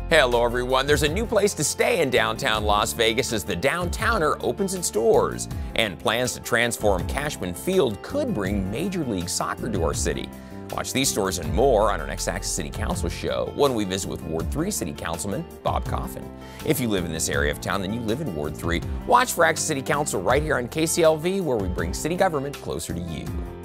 Hello everyone, there's a new place to stay in downtown Las Vegas as the Downtowner opens its doors. And plans to transform Cashman Field could bring Major League Soccer to our city. Watch these stories and more on our next Access City Council show when we visit with Ward 3 City Councilman Bob Coffin. If you live in this area of town, then you live in Ward 3. Watch for Access City Council right here on KCLV, where we bring city government closer to you.